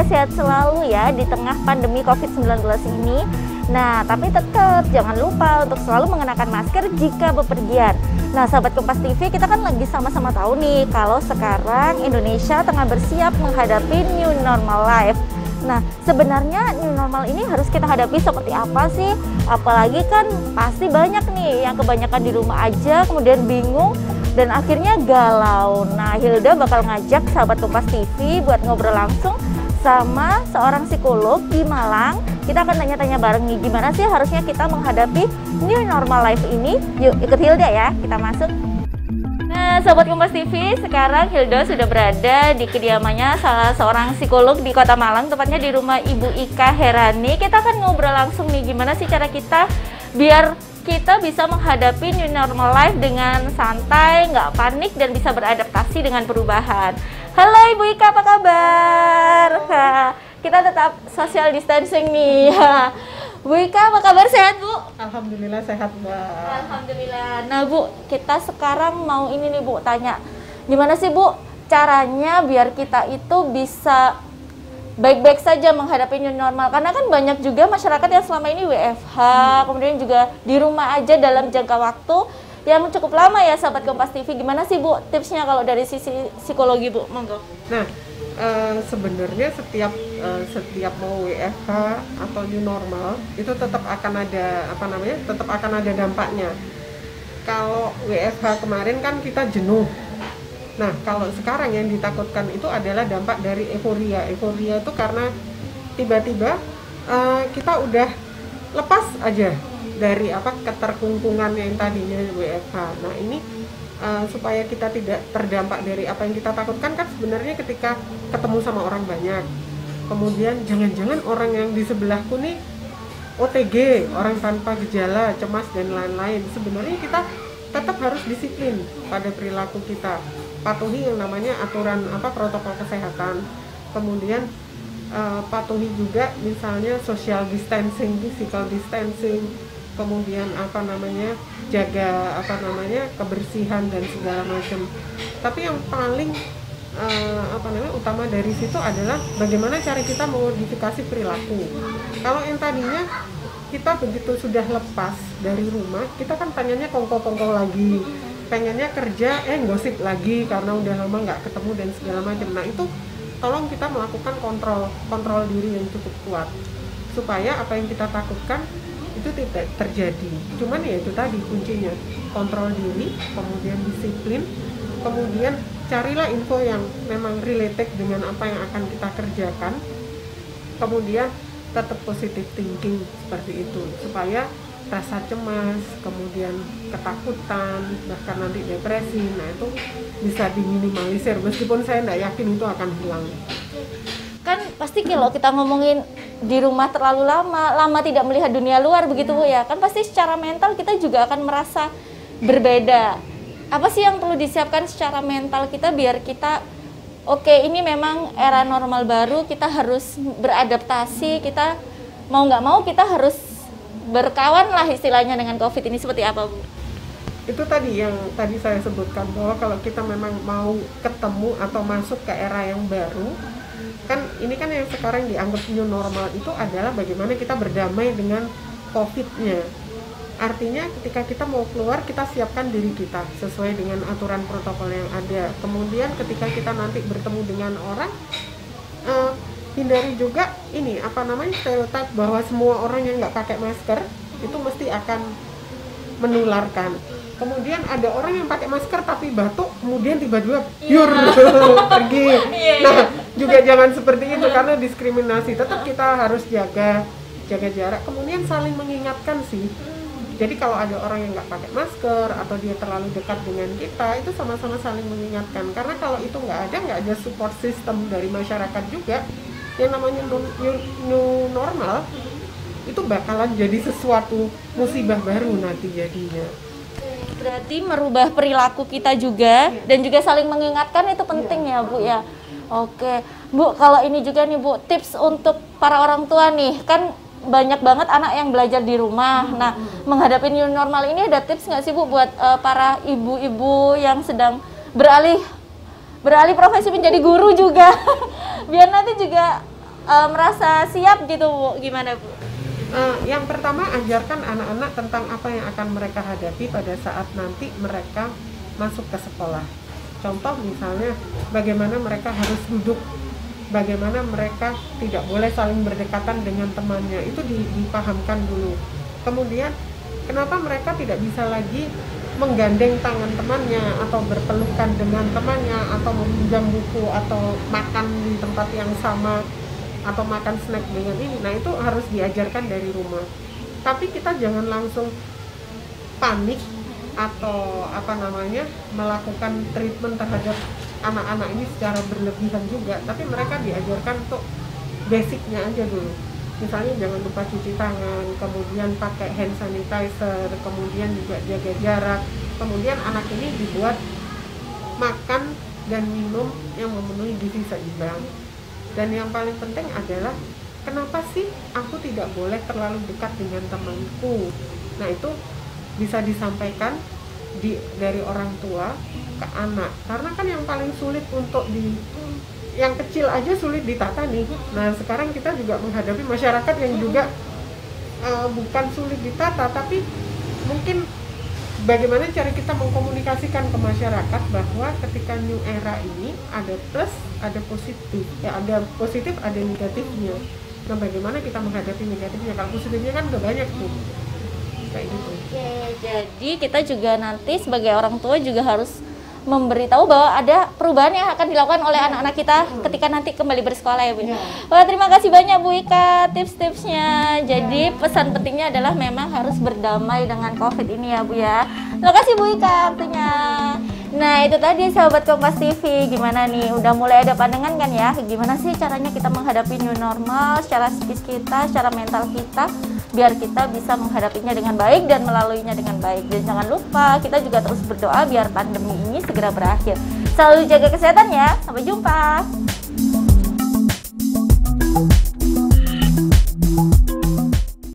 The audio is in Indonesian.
sehat selalu ya di tengah pandemi COVID-19 ini. Nah, tapi tetap jangan lupa untuk selalu mengenakan masker jika bepergian. Nah, sahabat Kompas TV, kita kan lagi sama-sama tahu nih kalau sekarang Indonesia tengah bersiap menghadapi new normal life. Nah, sebenarnya new normal ini harus kita hadapi seperti apa sih? Apalagi kan pasti banyak nih yang kebanyakan di rumah aja, kemudian bingung dan akhirnya galau. Nah, Hilda bakal ngajak sahabat Kompas TV buat ngobrol langsung sama seorang psikolog di Malang. Kita akan tanya-tanya bareng nih, gimana sih harusnya kita menghadapi new normal life ini. Yuk ikut Hilda ya, kita masuk. Nah, Sobat Kompas TV, sekarang Hilda sudah berada di kediamannya salah seorang psikolog di Kota Malang, tepatnya di rumah Ibu Ika Herani. Kita akan ngobrol langsung nih, gimana sih cara kita biar kita bisa menghadapi new normal life dengan santai, nggak panik, dan bisa beradaptasi dengan perubahan. Halo Ibu Ika, apa kabar? Kita tetap social distancing nih. Bu Ika, apa kabar? Sehat, Bu? Alhamdulillah sehat, Mbak. Alhamdulillah. Nah, Bu, kita sekarang mau ini nih, Bu, tanya. Gimana sih, Bu, caranya biar kita itu bisa baik-baik saja menghadapi new normal? Karena kan banyak juga masyarakat yang selama ini WFH, kemudian juga di rumah aja dalam jangka waktu yang cukup lama ya, sahabat Kompas TV. Gimana sih, Bu, tipsnya kalau dari sisi psikologi, Bu? Monggo. Nah, sebenarnya setiap mau WFH atau new normal itu tetap akan ada tetap akan ada dampaknya. Kalau WFH kemarin kan kita jenuh. Nah, kalau sekarang yang ditakutkan itu adalah dampak dari euforia. Euforia itu karena tiba-tiba kita udah lepas aja dari keterkungkungan yang tadinya WFH. Nah, ini supaya kita tidak terdampak dari apa yang kita takutkan, kan sebenarnya ketika ketemu sama orang banyak, kemudian jangan-jangan orang yang di sebelahku nih OTG, orang tanpa gejala, cemas dan lain-lain. Sebenarnya kita tetap harus disiplin pada perilaku kita, patuhi yang namanya aturan protokol kesehatan, kemudian patuhi juga misalnya social distancing, physical distancing, kemudian jaga kebersihan dan segala macam. Tapi yang paling utama dari situ adalah bagaimana cara kita memodifikasi perilaku. Kalau yang tadinya kita begitu sudah lepas dari rumah, kita kan pengennya kongko-kongko lagi, pengennya kerja gosip lagi karena udah lama nggak ketemu dan segala macam. Nah, itu tolong kita melakukan kontrol diri yang cukup kuat supaya apa yang kita takutkan itu tidak terjadi. Cuman ya itu tadi kuncinya, kontrol diri, kemudian disiplin, kemudian carilah info yang memang related dengan apa yang akan kita kerjakan, kemudian tetap positive thinking seperti itu supaya rasa cemas, kemudian ketakutan, bahkan nanti depresi, nah itu bisa diminimalisir, meskipun saya tidak yakin itu akan hilang. Kan pasti kalau kita ngomongin di rumah terlalu lama tidak melihat dunia luar begitu, Bu ya, kan pasti secara mental kita juga akan merasa berbeda. Apa sih yang perlu disiapkan secara mental kita biar kita oke, ini memang era normal baru, kita harus beradaptasi, kita mau nggak mau kita harus berkawan lah istilahnya dengan COVID ini, seperti apa, Bu? Itu tadi yang tadi saya sebutkan, bahwa kalau kita memang mau ketemu atau masuk ke era yang baru, kan ini kan yang sekarang dianggap new normal itu adalah bagaimana kita berdamai dengan COVID-nya. Artinya ketika kita mau keluar, kita siapkan diri kita sesuai dengan aturan protokol yang ada. Kemudian ketika kita nanti bertemu dengan orang, hindari juga stereotip bahwa semua orang yang nggak pakai masker itu mesti akan menularkan. Kemudian ada orang yang pakai masker tapi batuk, kemudian tiba-tiba pergi. Nah, juga jangan seperti itu karena diskriminasi. Tetap kita harus jaga jarak, kemudian saling mengingatkan sih. Jadi kalau ada orang yang nggak pakai masker atau dia terlalu dekat dengan kita, itu sama-sama saling mengingatkan. Karena kalau itu nggak ada support system dari masyarakat juga, yang namanya new normal itu bakalan jadi sesuatu musibah baru nanti jadinya. Berarti merubah perilaku kita juga dan juga saling mengingatkan itu penting ya, Bu ya. Oke, Bu, kalau ini juga nih, Bu, tips untuk para orang tua nih, kan banyak banget anak yang belajar di rumah. Nah, menghadapi new normal ini ada tips nggak sih, Bu, buat para ibu-ibu yang sedang beralih profesi menjadi guru juga, biar nanti juga merasa siap gitu Bu? Gimana Bu? Yang pertama, ajarkan anak-anak tentang apa yang akan mereka hadapi pada saat nanti mereka masuk ke sekolah. Contoh misalnya, bagaimana mereka harus duduk, bagaimana mereka tidak boleh saling berdekatan dengan temannya, itu dipahamkan dulu. Kemudian, kenapa mereka tidak bisa lagi menggandeng tangan temannya, atau berpelukan dengan temannya, atau meminjam buku, atau makan di tempat yang sama, atau makan snack dengan ini. Nah, itu harus diajarkan dari rumah. Tapi kita jangan langsung panik atau melakukan treatment terhadap anak-anak ini secara berlebihan juga. Tapi mereka diajarkan untuk basicnya aja dulu. Misalnya jangan lupa cuci tangan, kemudian pakai hand sanitizer, kemudian juga jaga jarak. Kemudian anak ini dibuat makan dan minum yang memenuhi gizi seimbang. Dan yang paling penting adalah, kenapa sih aku tidak boleh terlalu dekat dengan temanku? Nah, itu bisa disampaikan dari orang tua ke anak. Karena kan yang paling sulit untuk yang kecil aja sulit ditata nih. Nah, sekarang kita juga menghadapi masyarakat yang juga bukan sulit ditata, tapi mungkin bagaimana cara kita mengkomunikasikan ke masyarakat bahwa ketika new era ini ada plus, ada positif, ada positif, ada negatifnya. Nah, bagaimana kita menghadapi negatifnya? Kalau positifnya kan udah banyak tuh, kayak gitu. Oke, jadi kita juga nanti sebagai orang tua juga harus memberitahu bahwa ada perubahan yang akan dilakukan oleh anak-anak kita ketika nanti kembali bersekolah ya Bu. Wah, terima kasih banyak Bu Ika tips-tipsnya. Jadi pesan pentingnya adalah memang harus berdamai dengan COVID ini ya Bu ya. Terima kasih Bu Ika artinya. Nah, itu tadi sahabat Kompas TV, gimana nih, udah mulai ada pandangan kan ya, gimana sih caranya kita menghadapi new normal secara psikis kita, secara mental kita, biar kita bisa menghadapinya dengan baik dan melaluinya dengan baik. Dan jangan lupa kita juga terus berdoa biar pandemi ini segera berakhir. Selalu jaga kesehatan ya, sampai jumpa.